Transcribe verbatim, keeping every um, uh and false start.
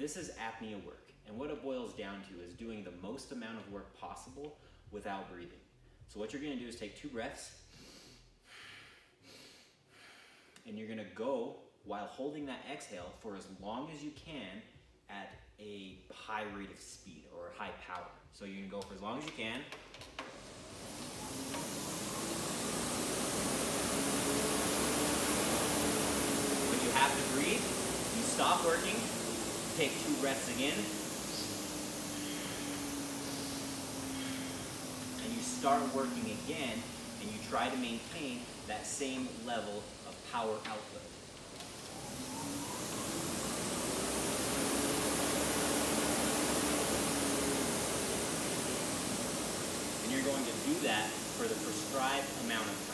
This is apnea work, and what it boils down to is doing the most amount of work possible without breathing. So what you're gonna do is take two breaths, and you're gonna go while holding that exhale for as long as you can at a high rate of speed or high power. So you can go for as long as you can. When you have to breathe, you stop working, take two breaths again, and you start working again, and you try to maintain that same level of power output. And you're going to do that for the prescribed amount of